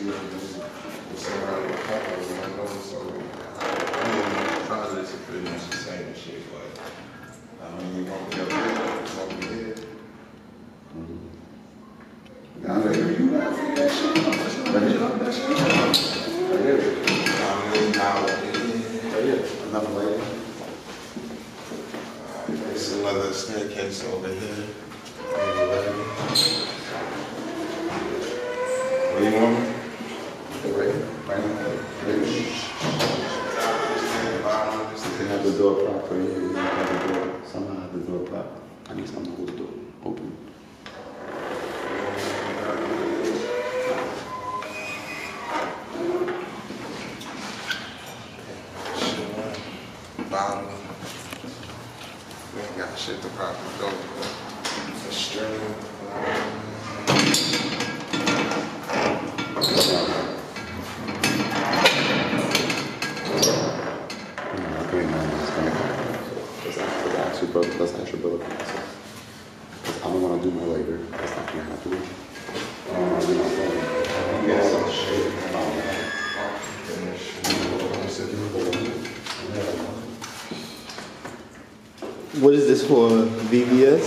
around the corner, you know, so I mean, projects are pretty much the same and shit, but I mean, you won't be up there, you won't be there. Now, you got to figure that shit out. That's not that shit. I mean, now, another lady. There's another staircase over here. What do you want? You have the door propped right here. You have the door. Somehow have the door propped. I need something to hold the door open. Bottom. We ain't got shit to prop the door. The string. Let's actually build a process. Because I don't want to do my labor. That's not going to happen. What is this for? VBS?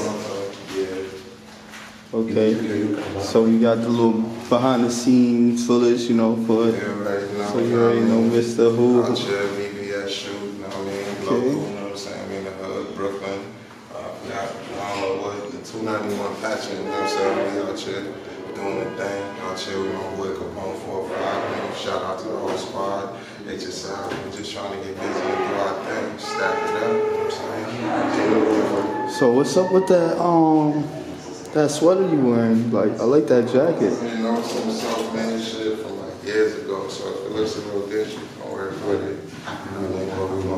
Okay. So you got the little behind the scenes footage, you know, for it. So you already know Mr. Who. VBS shoot, you know what I mean? Local, you know what I'm saying? I mean, the hood, Brooklyn. I don't know what, the 291 patching, you know what I'm saying? We out here doing the thing. Out here with my boy Capone 4-5, man. Shout out to the whole squad. They just out here just trying to get busy and do our thing. Stack it up, you know what I'm saying? So what's up with that sweater you wearing? Like, I like that jacket. You know, some self-made shit from like years ago, so if it looks a little different, don't worry with it.